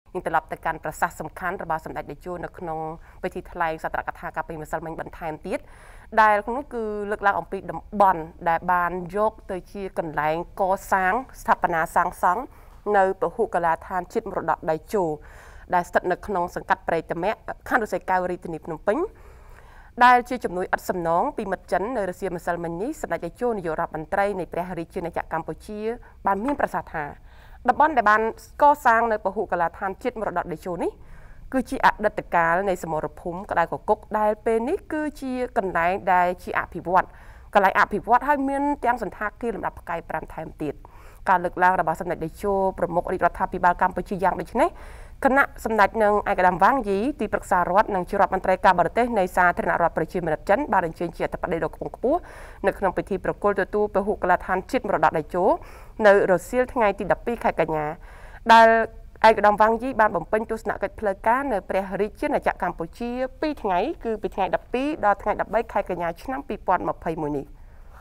nhưng từ lập từการประสาทสำคัญរបស់សម្ដេចតេជោនៅក្នុងពិធីថ្លែងសត្រកថាកាលពីម្សិលមិញបន្ថែមទៀតដែលនោះគឺលើកឡើងអំពីតំបន់ដែលបានយកទៅជាកន្លែងកសាងស្ថាបនាសាងសង់នៅពហុកលាដ្ឋានជាតិមរតកតេជោដែលស្ថិតនៅក្នុងសង្កាត់ព្រៃតមៈខណ្ឌរសីកែវរាជធានីភ្នំពេញដែលជាជំនួយឥតសំណងពីមិត្តចិននៅរសៀលម្សិលមិញនេះសម្ដេចតេជោនាយករដ្ឋមន្ត្រីនៃព្រះរាជាណាចក្រកម្ពុជាបានមានប្រសាសន៍ថាតំបន់ដែលបានកសាងនៅពហុកលាដ្ឋានជាតិមរតកតេជោនេះគឺជាអតីតកាលនៃសមរភូមិក្តៅកគុកដែលពេលនេះគឺជាកន្លែងដែលជាអភិវឌ្ឍកន្លែងអភិវឌ្ឍហើយមានទាំងសន្តាគារលំដាប់ផ្កាយ5ថែមទៀតការលើកឡើងរបស់សម្ដេចតេជោប្រមុខរាជរដ្ឋាភិបាលកម្ពុជាយ៉ាងដូចនេះគណៈសម្ដេចនឹងឯកឧត្តមវ៉ាងយីទីប្រឹក្សារដ្ឋនិងជារដ្ឋមន្ត្រីការបរទេសនៃសាធារណរដ្ឋប្រជាមានិតចិនបានអញ្ជើញជាអធិបតីដ៏ខ្ពង់ខ្ពស់នៅក្នុងពិធីប្រគល់ទទួលពហុកលាដ្ឋានជាតិមរតកតេជោនៅរសៀលថ្ងៃទី12ខែកញ្ញាដែលឯកឧត្តមវ៉ាងយីបានបំពេញទស្សនកិច្ចផ្លូវការនៅព្រះរាជាណាចក្រកម្ពុជា2ថ្ងៃគឺពីថ្ងៃ12ដល់ថ្ងៃ13ខែកញ្ញាឆ្នាំ2021នេះ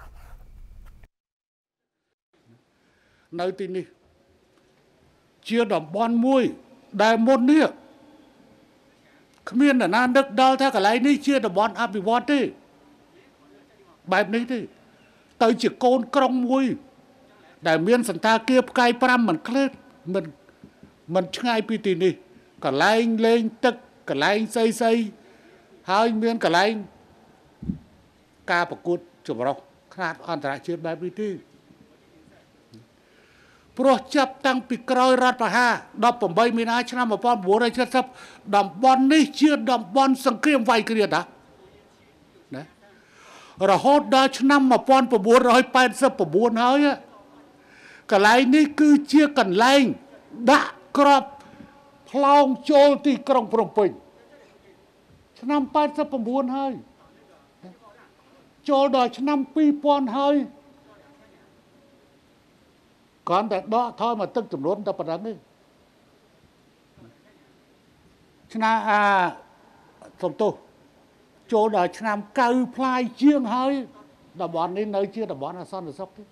នៅទីនេះជាតំបន់មួយដែលមុននេះគ្មាននរណានឹកដល់ថាកន្លែងនេះជាតំបន់អភិវឌ្ឍទេបែបនេះទេទៅជាកូនក្រុងមួយដែលមានសន្តាគារផ្កាយ5មិនក្លេតមិនឆ្ងាយពីទីនេះកន្លែងលេងទឹកកន្លែងស្អីហើយមានកន្លែងការប្រកួតចម្រុះខ្នាតអន្តរជាតិបែបនេះទេព្រោះចាប់តាំងពីក្រោយរដ្ឋប្រហារ18មីនាឆ្នាំ1970តំបន់នេះជាតំបន់សង្គ្រាមវាយគ្រាតណារហូតដល់ឆ្នាំ1989ហើយកន្លែងនេះគឺជាកន្លែងដាក់ក្របផ្លោងចូលទីក្រុងភ្នំពេញឆ្នាំ89ហើយចូលដល់ឆ្នាំ2000ហើយគ្រាន់តែដកថយមកទឹកចំនួនតែប៉ុណ្្នឹងទេឆ្នាំសំទោសចូលដល់ឆ្នាំ9ផ្លាយជាងហើយតំបន់នេះនៅជាតំបន់អសន្តិសុខទេ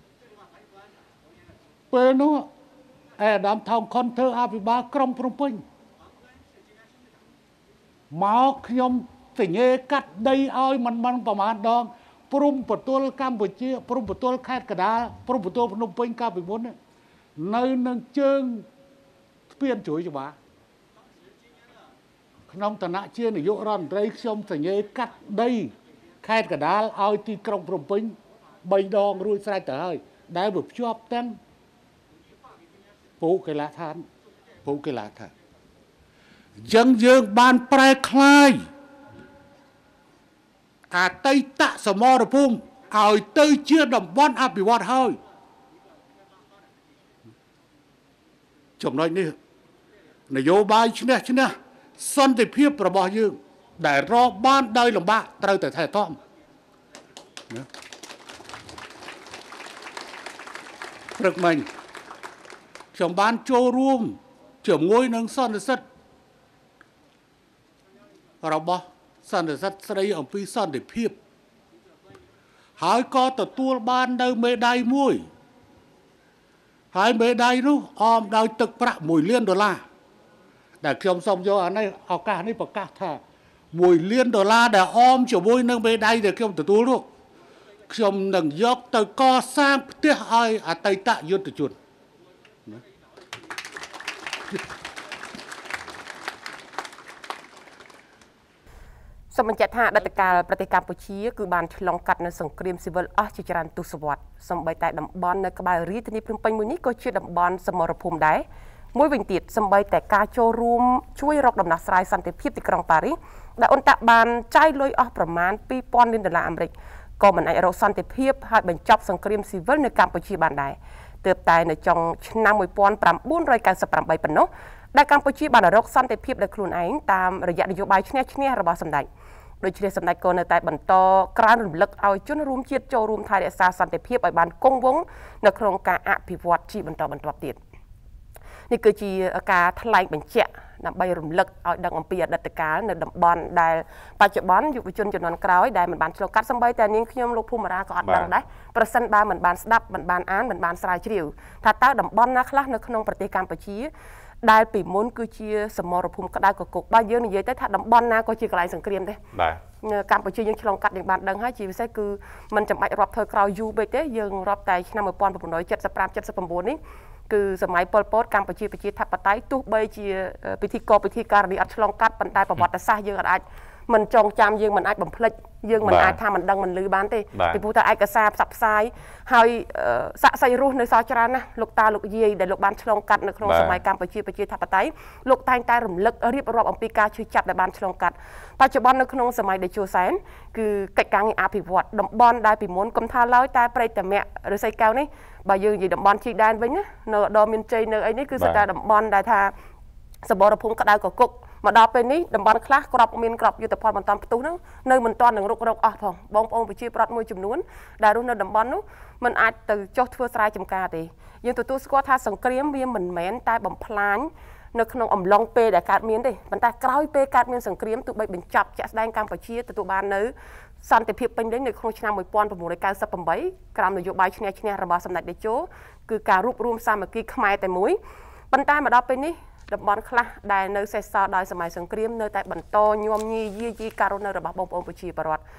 ពេលនោះអាដាមថោងខុនធ្វើអភិបាលក្រុងភ្នំពេញមកខ្ញុំសញ្ញេកាត់ដីឲ្យមិនប្រមាណដងព្រំបទលកម្ពុជាព្រំបទលខេត្តកណ្ដាលព្រំបទលភ្នំពេញកាលពីមុននៅនឹងជើងស្ពានជ្រួយច្បារក្នុងឋានៈជានាយករដ្ឋមន្ត្រីខ្ញុំសញ្ញេកាត់ដីខេត្តកណ្ដាលឲ្យទីក្រុងភ្នំពេញ3ដងរួចស្រេចទៅហើយដែលវាភ្ជាប់ទាំងពហុកីឡដ្ឋានអញ្ចឹងយើងបានប្រែក្លាយអតីតសមរភូមិឲ្យទៅជាតំបន់អភិវឌ្ឍហើយចំណុចនេះនយោបាយឈ្នះសន្តិភាពរបស់យើងដែលរកបានដោយលំបាកត្រូវតែថែទាំព្រឹកមិញខ្ញុំបានចូលរួមជាមួយនឹងសន្និសីទរបស់សន្និសីទស្ដីអំពីសន្តិភាពហើយក៏ទទួលបាននៅមេដាយមួយហើយមេដាយនោះអមដោយទឹកប្រាក់$1 លានដែលខ្ញុំសូមយកឱកាសនេះប្រកាសថា$1 លានដែលអមជាមួយនឹងមេដាយដែលខ្ញុំទទួលនោះខ្ញុំនឹងយកទៅកសាងផ្ទះឲ្យអតីតយុទ្ធជនសូមបញ្ជាក់ថាអតីតកាលប្រទេសកម្ពុជាគឺបានឆ្លងកាត់នៅសង្គ្រាមស៊ីវិលអស់ជាច្រើនទសវត្សរ៍សូម្បីតែតំបន់នៅក្បែររាជធានីភ្នំពេញមួយនេះក៏ជាតំបន់សមរភូមិដែរមួយវិញទៀតសូម្បីតែការចូលរួមជួយរកដំណោះស្រាយសន្តិភាពទីក្រុងប៉ារីសដែលអ៊ុនតាក់បានចាយលុយអស់ប្រមាណ$2000 លានអាមេរិកក៏មិនអាចរកសន្តិភាពហើយបញ្ចប់សង្គ្រាមស៊ីវិលនៅកម្ពុជាបានដែរទើបតែនៅចុងឆ្នាំ1998ប៉ុណ្ណោះដែលកម្ពុជាបានរកសន្តិភាពដោយខ្លួនឯងតាមរយៈនយោបាយឈ្នះរបស់សម្ដេចដូច្នេះសម្ដេចក៏នៅតែបន្តក្រើនរំលឹកឲ្យជនរួមជាតិចូលរួមថែរក្សាសន្តិភាពឲ្យបានគង់វង្សនៅក្នុងការអភិវឌ្ឍជាបន្តបន្ទាប់ទៀតនេះគឺជាការថ្លែងបញ្ជាក់ដើម្បីរំលឹកឲ្យដឹងអំពីអតីតកាលនៅតំបន់ដែលបច្ចុប្បន្នយុវជនជំនាន់ក្រោយដែលមិនបានឆ្លងកាត់សម្បីតែនាងខ្ញុំលោកភូមិរាក៏អត់ដឹងដែរប្រសិនបើមិនបានស្ដាប់មិនបានអានមិនបានស្រាវជ្រាវថាតើតំបន់ណាខ្លះនៅក្នុងប្រទេសកម្ពុជាដែលពីមុនគឺជាសមរភូមិក្តៅកគុកបើយើងនិយាយទៅថាតំបន់ណាក៏ជាកន្លែងសង្គ្រាមដែរកម្ពុជាយើងឆ្លងកាត់យើងបានដឹងហើយជាពិសេសគឺมันចាំបាច់រាប់ធ្វើក្រោយយូរពេកទេយើងរាប់តែឆ្នាំ1975 79នេះគឺសម័យប៉ុលពតកម្ពុជាប្រជាធិបតេយ្យទោះបីជាពិធីការនីអត់ឆ្លងកាត់ប៉ុន្តែប្រវត្តិសាស្ត្រយើងអាចមិនចងចាំយើងមិនអាចបំភ្លេចយើងមិនអាចថាមិនដឹងមិនឮបានទេពីព្រោះតែឯកសារផ្សព្វផ្សាយហើយសាក់សីរស់នៅសល់ច្រើនណាស់លោកតាលោកយាយដែលលោកបានឆ្លងកាត់នៅក្នុងសម័យកម្ពុជាប្រជាធិបតេយ្យលោកតែងតែរំលឹករៀបរាប់អំពីការឈឺចាប់ដែលបានឆ្លងកាត់បច្ចុប្បន្ននៅក្នុងសម័យតេជោសែនគឺកិច្ចការងារអភិវឌ្ឍតំបន់ដែលពីមុនគុំថាឡើយតែព្រៃតមៈឬសីកែវនេះបើយើងនិយាយតំបន់ជីដែនវិញណានៅឧត្តរមានជ័យនៅអីនេះគឺសិតតែតំបន់ដែលថាសមរភូមិក្តៅកគុកមកដល់ពេលនេះតំបន់ខ្លះក្របមានក្របយុទ្ធផលបន្តផ្ទុះហ្នឹងនៅមិនទាន់នឹងរុករកអស់ផងបងប្អូនប្រជាប្រដ្ឋមួយចំនួនដែលរស់នៅតំបន់នោះมันអាចទៅចុះធ្វើស្រែចម្ការទេយើងទទួលស្គាល់ថាសង្គ្រាមវាមិនមែនតែបំផ្លាញនៅក្នុងអំឡុងពេលដែលកើតមានទេប៉ុន្តែក្រោយពេលកើតមានសង្គ្រាមទោះបីបញ្ចប់ជាក់ស្ដែងកម្ពុជាទទួលបាននៅសន្តិភាពពេញលេញនៅក្នុងឆ្នាំ1998ក្រោមនយោបាយឈ្នះឈ្នះរបស់សម្ដេចតេជោគឺការរួបរวมសាមគ្គីខ្មែរតែមួយប៉ុន្តែមកដល់ពេលនេះតំបន់ខ្លះដែលនៅសេសសល់ដោយសម័យសង្គ្រាមនៅតែបន្តញោមញីយាយីការរស់នៅរបស់បងប្អូនប្រជាពលរដ្ឋ